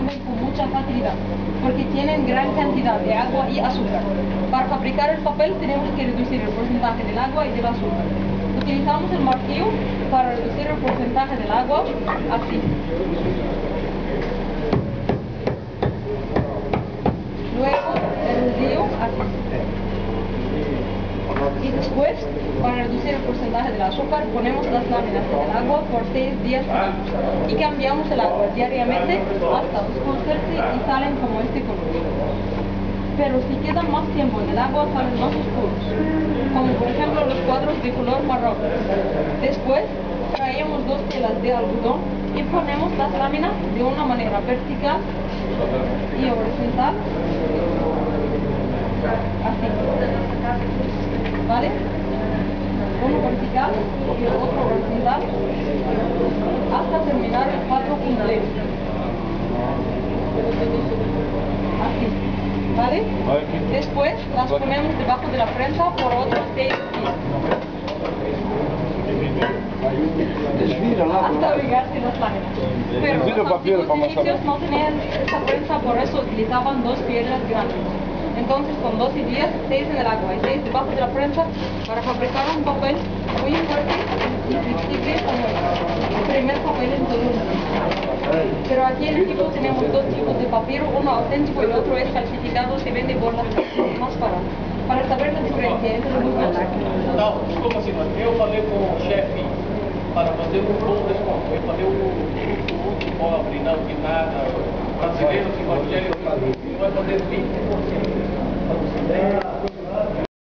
funden con mucha facilidad, porque tienen gran cantidad de agua y azúcar. Para fabricar el papel tenemos que reducir el porcentaje del agua y del azúcar. Utilizamos el martillo para reducir el porcentaje del agua, así. Luego el rodillo, así. Y después, para reducir el porcentaje del azúcar, ponemos las láminas en el agua por 6 días y cambiamos el agua diariamente hasta oscurecerse y salen como este color. Pero si quedan más tiempo en el agua, salen más oscuros, como por ejemplo los cuadros de color marrón. Después, traemos 2 telas de algodón y ponemos las láminas de una manera vertical y horizontal, así. ¿Vale? Uno vertical y el otro horizontal hasta terminar el cuadro completo. Así. ¿Vale? Después las ponemos debajo de la prensa por otros 6 días. Hasta abrigarse las láminas. Pero los antiguos egipcios no tenían esa prensa, por eso utilizaban 2 piedras grandes. Entonces, con 12 días, 6 en el agua y 6 debajo de la prensa, para fabricar un papel muy fuerte y flexible como el primer papel en todo el mundo. Pero aquí en Egipto tenemos 2 tipos de papiro, uno auténtico y el otro es falsificado, se vende por las más baratas. Para saber la diferencia entre los dos. Não, desculpa, assim, mas eu falei com o chefe para fazer um bom desconto. Eu falei o pobre, não que nada, brasileiro, evangélico, vai fazer 20% para você.